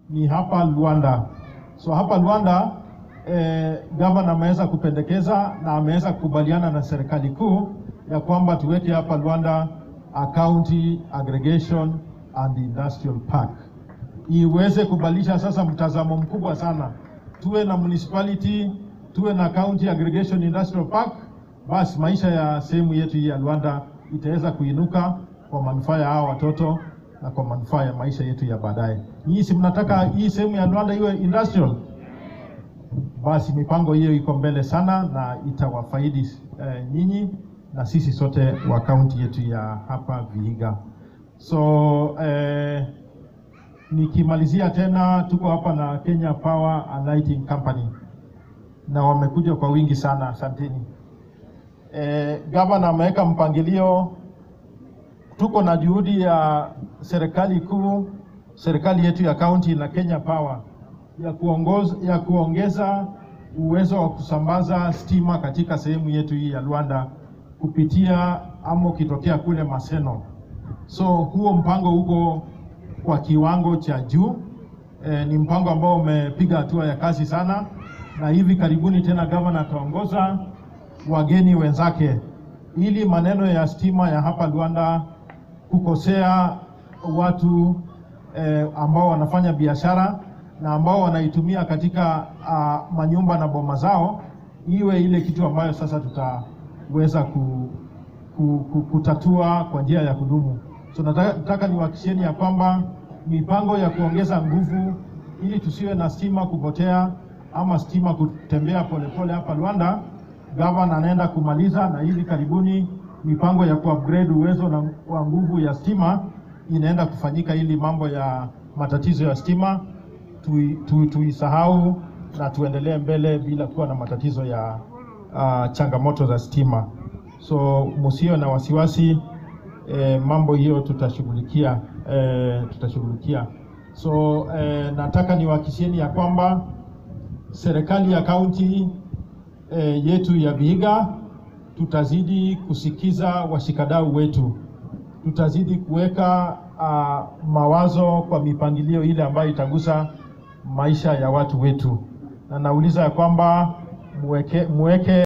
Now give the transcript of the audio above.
ni hapa Luanda. So hapa Luanda governor ameweza kupendekeza na ameweza kukubaliana na serikali kuu ya kwamba tuweke hapa Luanda a county aggregation and industrial park. Iweze kubadilisha sasa mtazamo mkubwa sana. Tuwe na municipality, tuwe na county aggregation industrial park, basi maisha ya sehemu yetu hii ya Luanda itaweza kuinuka kwa manufaa ya hao watoto na kwa manufaa ya maisha yetu ya baadaye. Nyinyi si mnataka hii sehemu ya Luanda iwe industrial? Basi mipango hiyo iko mbele sana na itawafaidi nyinyi na sisi sote wa county yetu ya hapa Vihiga. So nikimalizia tena, tuko hapa na Kenya Power and Lighting Company na wamekuja kwa wingi sana, asanteni. Governor ameweka mpangilio. Tuko na juhudi ya serikali kuu, serikali yetu ya county na Kenya Power ya kuongeza uwezo wa kusambaza stima katika sehemu yetu hii ya Luanda kupitia ama kitokea kule Maseno. So huo mpango uko kwa kiwango cha juu. Ni mpango ambao umepiga hatua ya kazi sana, na hivi karibuni tena governor ataongoza wageni wenzake ili maneno ya stima ya hapa Luanda kukosea watu ambao wanafanya biashara na ambao wanaitumia katika manyumba na boma zao, iwe ile kitu ambayo sasa tutaweza kutatua kwa njia ya kudumu. So nataka niwahakikishieni ya kwamba mipango ya kuongeza nguvu ili tusiwe na stima kupotea ama stima kutembea polepole hapa Luanda, governor anaenda kumaliza, na hivi karibuni mipango ya kuupgrade uwezo wa nguvu ya stima inaenda kufanyika ili mambo ya matatizo ya stima tuisahau na tuendelee mbele bila kuwa na matatizo ya changamoto za stima. So musio na wasiwasi, mambo hiyo tutashughulikia. So nataka niwahakikishieni ya kwamba serikali ya county yetu ya Vihiga tutazidi kusikiza washikadau wetu. Tutazidi kuweka mawazo kwa mipangilio ile ambayo itagusa maisha ya watu wetu. Na nauliza ya kwamba muweke